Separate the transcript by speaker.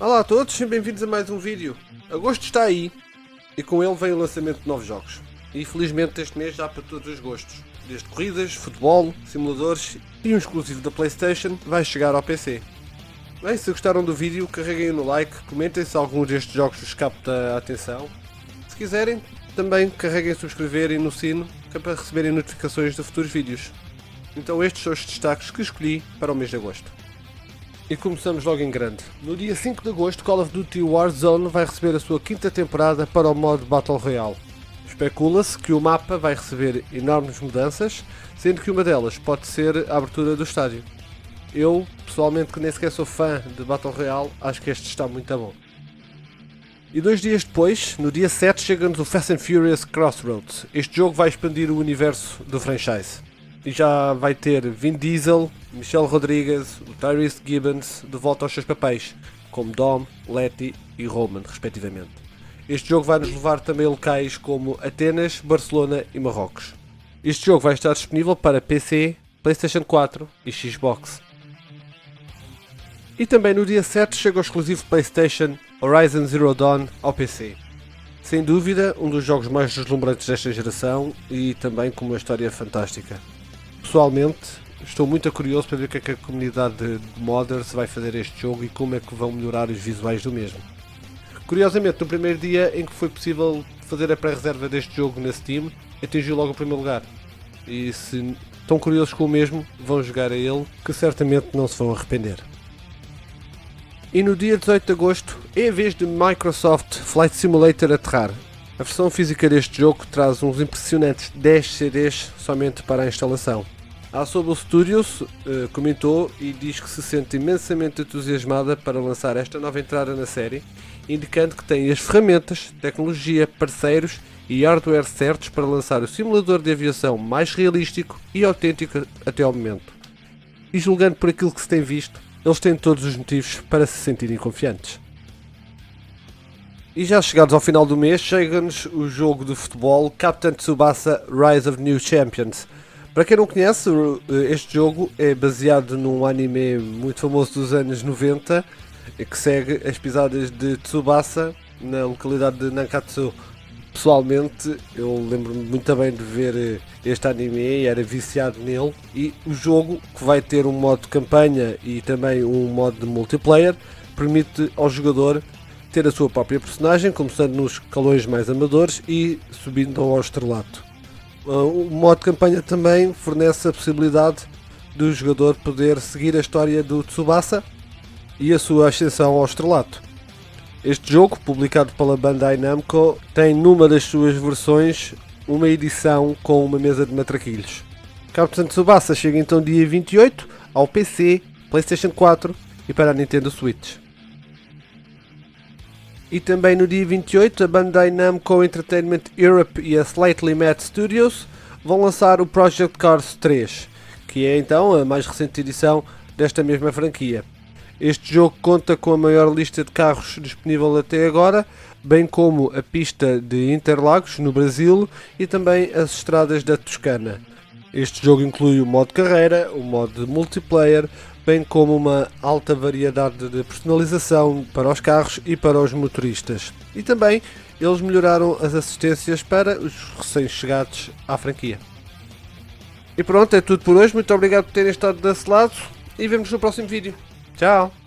Speaker 1: Olá a todos e bem-vindos a mais um vídeo. Agosto está aí e com ele vem o lançamento de novos jogos. E felizmente este mês já para todos os gostos. Desde corridas, futebol, simuladores e um exclusivo da PlayStation vai chegar ao PC. Bem, se gostaram do vídeo, carreguem no like, comentem se algum destes jogos vos capta a atenção. Se quiserem, também carreguem em subscrever e no sino, que é para receberem notificações de futuros vídeos. Então estes são os destaques que escolhi para o mês de agosto. E começamos logo em grande. No dia 5 de agosto, Call of Duty Warzone vai receber a sua quinta temporada para o modo Battle Royale. Especula-se que o mapa vai receber enormes mudanças, sendo que uma delas pode ser a abertura do estádio. Eu, pessoalmente, que nem sequer sou fã de Battle Royale, acho que este está muito bom. E 2 dias depois, no dia 7, chega-nos o Fast and Furious Crossroads. Este jogo vai expandir o universo do franchise. E já vai ter Vin Diesel, Michelle Rodriguez, o Tyrese Gibbons de volta aos seus papéis, como Dom, Letty e Roman, respectivamente. Este jogo vai nos levar também a locais como Atenas, Barcelona e Marrocos. Este jogo vai estar disponível para PC, PlayStation 4 e Xbox. E também no dia 7 chega o exclusivo PlayStation Horizon Zero Dawn ao PC. Sem dúvida, um dos jogos mais deslumbrantes desta geração e também com uma história fantástica. Pessoalmente, estou muito curioso para ver o que é que a comunidade de modders vai fazer este jogo e como é que vão melhorar os visuais do mesmo. Curiosamente, no primeiro dia em que foi possível fazer a pré-reserva deste jogo na Steam, atingiu logo o primeiro lugar. E se estão curiosos com o mesmo, vão jogar a ele, que certamente não se vão arrepender. E no dia 18 de agosto, é a vez de Microsoft Flight Simulator aterrar. A versão física deste jogo traz uns impressionantes 10 CDs somente para a instalação. A Asobo Studios comentou e diz que se sente imensamente entusiasmada para lançar esta nova entrada na série, indicando que tem as ferramentas, tecnologia, parceiros e hardware certos para lançar o simulador de aviação mais realístico e autêntico até ao momento. E julgando por aquilo que se tem visto, eles têm todos os motivos para se sentirem confiantes. E já chegados ao final do mês, chega-nos o jogo de futebol Captain Tsubasa Rise of New Champions. Para quem não conhece, este jogo é baseado num anime muito famoso dos anos 90, que segue as pisadas de Tsubasa na localidade de Nankatsu. Pessoalmente, eu lembro-me muito bem de ver este anime e era viciado nele. E o jogo, que vai ter um modo de campanha e também um modo de multiplayer, permite ao jogador ter a sua própria personagem, começando nos escalões mais amadores e subindo ao estrelato. O modo de campanha também fornece a possibilidade do jogador poder seguir a história do Tsubasa e a sua ascensão ao estrelato. Este jogo, publicado pela Bandai Namco, tem numa das suas versões uma edição com uma mesa de matraquilhos. Captain Tsubasa chega então dia 28 ao PC, PlayStation 4 e para a Nintendo Switch. E também no dia 28 a Bandai Namco Entertainment Europe e a Slightly Mad Studios vão lançar o Project Cars 3, que é então a mais recente edição desta mesma franquia. Este jogo conta com a maior lista de carros disponível até agora, bem como a pista de Interlagos no Brasil e também as estradas da Toscana. Este jogo inclui o modo carreira, o modo multiplayer, bem como uma alta variedade de personalização para os carros e para os motoristas. E também eles melhoraram as assistências para os recém-chegados à franquia. E pronto, é tudo por hoje. Muito obrigado por terem estado desse lado e vemos no próximo vídeo. Tchau!